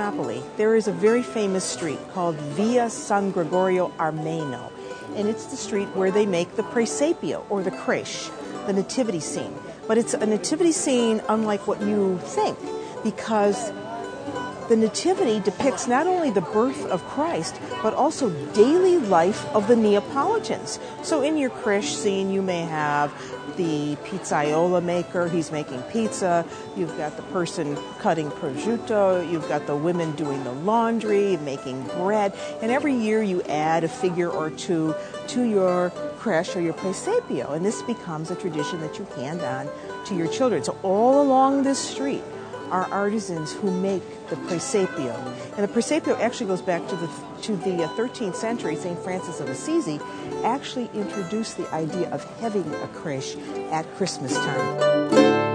Napoli, there is a very famous street called Via San Gregorio Armeno, and it's the street where they make the presepio, or the creche, the nativity scene. But it's a nativity scene unlike what you think, because the nativity depicts not only the birth of Christ, but also daily life of the Neapolitans. So in your creche scene, you may have the pizzaiola maker, he's making pizza, you've got the person cutting prosciutto, you've got the women doing the laundry, making bread, and every year you add a figure or two to your creche or your presepio, and this becomes a tradition that you hand on to your children. So all along this street are artisans who make the presepio. And the presepio actually goes back to the 13th century. St. Francis of Assisi actually introduced the idea of having a creche at Christmas time.